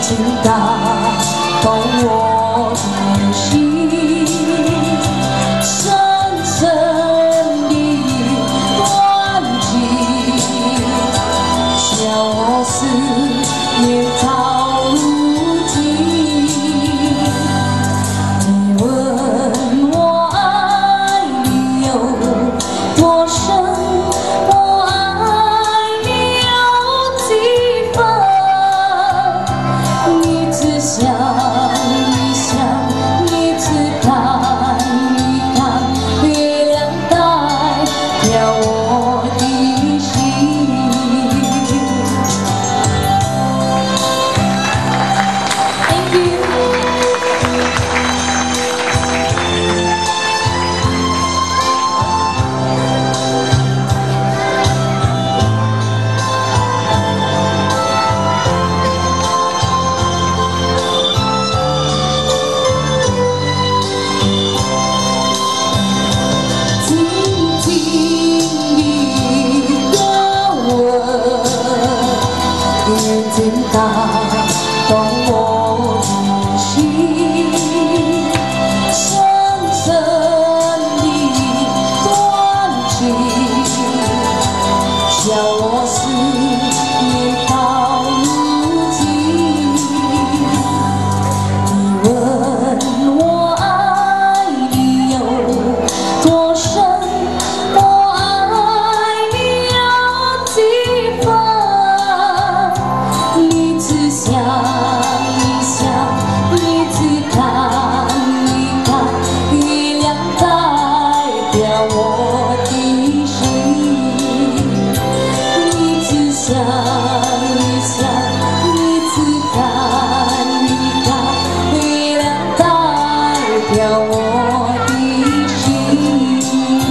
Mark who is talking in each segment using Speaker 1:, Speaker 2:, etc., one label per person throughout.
Speaker 1: 情打动我的心，深深的关记，叫我思念到如今。你问我爱你有多深？ 想一想，你只看一看，月亮代表我的心。Thank you。眼睛打动我的心，深深的关记，叫我思念到如今。你问我爱你有多深？ 想一想，你只看一看，月亮代表我的心。你只想一想，你只看一看，月亮代表我的心。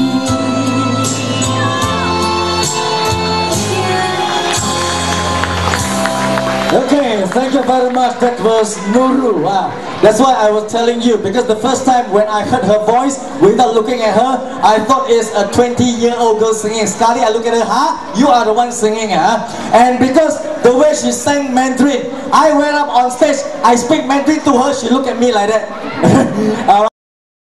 Speaker 2: Okay, thank you very much. That was Nuru. That's why I was telling you, because the first time when I heard her voice without looking at her, I thought it's a 20-year-old girl singing. Sekali I look at her, you are the one singing, And because the way she sang Mandarin, I went up on stage, I speak Mandarin to her, she looked at me like that.